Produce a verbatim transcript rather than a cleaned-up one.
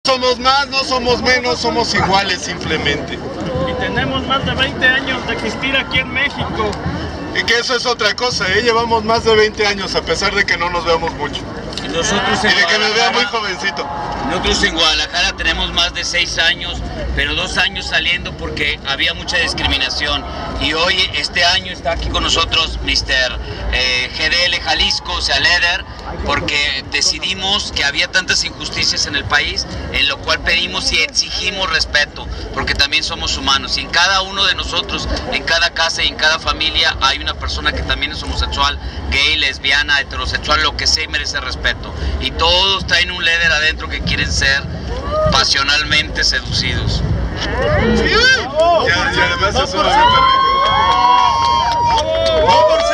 Somos más, no somos menos, somos iguales simplemente. Y tenemos más de veinte años de existir aquí en México. Y que eso es otra cosa, ¿eh? Llevamos más de veinte años a pesar de que no nos veamos mucho. Y nosotros Y en de que me vea muy Guadalajara, jovencito. nosotros en Guadalajara tenemos más de seis años, pero dos años saliendo porque había mucha discriminación. Y hoy, este año, está aquí con nosotros mister Eh, G D L Jalisco, o sea, Leder, porque decidimos que había tantas injusticias en el país, en lo cual pedimos y exigimos respeto, porque también somos humanos. Y en cada uno de nosotros, en cada casa y en cada familia, hay una persona que también es homosexual, gay, lesbiana, heterosexual, lo que sea, y merece respeto. Y todos traen un Leder adentro que quieren ser pasionalmente seducidos. Sí. Y además es sumamente rico. No por